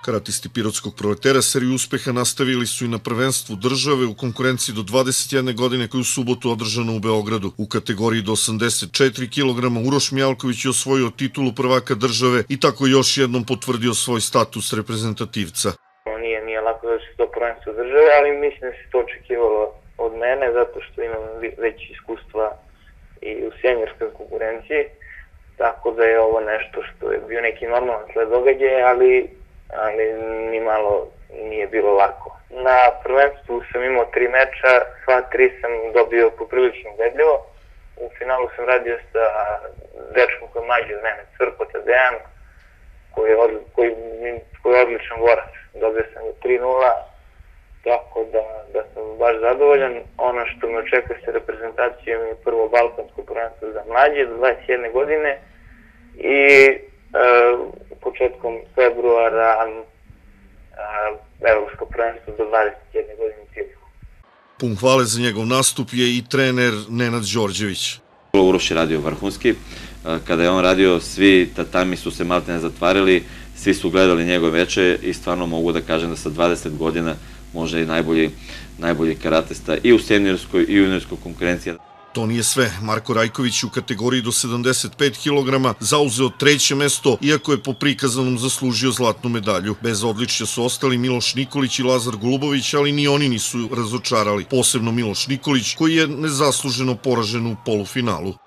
Karatisti Pirotskog proletera seriju uspeha nastavili su i na prvenstvu države u konkurenciji do 21 godine koju je u subotu održano u Beogradu. U kategoriji do 84 kg Uroš Mijalković je osvojio titulu prvaka države i tako još jednom potvrdio svoj status reprezentativca. Nije lako da se to prvenstvo države, ali mislim da se to očekivalo od mene zato što imam već iskustva i u senjorskoj konkurenciji, tako da je ovo nešto što je bio neki normalan sled događaja, ali ni malo nije bilo lako. Na prvenstvu sam imao 3 meča, sva 3 sam dobio poprilično ubedljivo. U finalu sam radio sa dečkom koji je mlađi od mene, Crkota Dejan, koji je odličan borac. Dobio sam 3-0, tako da sam baš zadovoljan. Ono što me očekuje sa reprezentacijom je prvo balkansko prvenstvo za mlađe do 21 godine i početkom februara evropsko prvenstvo do 21 godine u Civiku. Pun hvale za njegov nastup je i trener Nenad Đorđević. Uroš je radio vrhunski. Kada je on radio, svi tatami su se maltene zatvarili, svi su gledali njegove veče i stvarno mogu da kažem da sa 20 godina može i najbolji karatista i u seniorskoj i u juniorskoj konkurenciji. To nije sve. Marko Rajković u kategoriji do 75 kg zauzeo 3. mesto, iako je po prikazanom zaslužio zlatnu medalju. Bez odličja su ostali Miloš Nikolić i Lazar Golubović, ali ni oni nisu razočarali. Posebno Miloš Nikolić, koji je nezasluženo poražen u polufinalu.